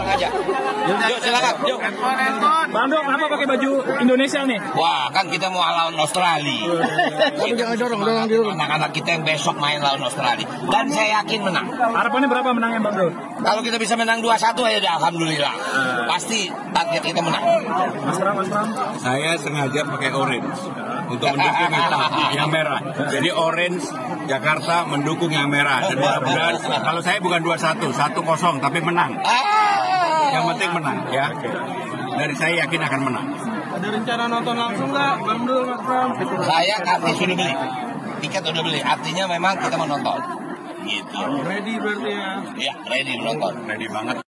aja. Yuk silakan. Yuk. Bang Dok, kenapa pakai baju Indonesia nih? Wah, kan kita mau lawan Australia. Dorong. Anak-anak kita yang besok main lawan Australia. Dan saya yakin menang. Harapannya berapa menangnya Bang Dok? Kalau kita bisa menang 2-1 ya udah alhamdulillah. Pasti target kita menang. Mas Pram. Saya sengaja pakai orange untuk mendukung yang merah. Jadi orange Jakarta mendukung yang merah. Dan mudah-mudahan kalau saya bukan 2-1, 1-0 tapi menang. Yang penting menang ya. Dari saya yakin akan menang. Ada rencana nonton langsung nggak, Bang Dul, Mas Pram? Saya kasih sudah beli. Tiket udah beli. Artinya memang kita mau nonton. Gitu. Ready berarti ya? Ya, ready menonton. Ready banget.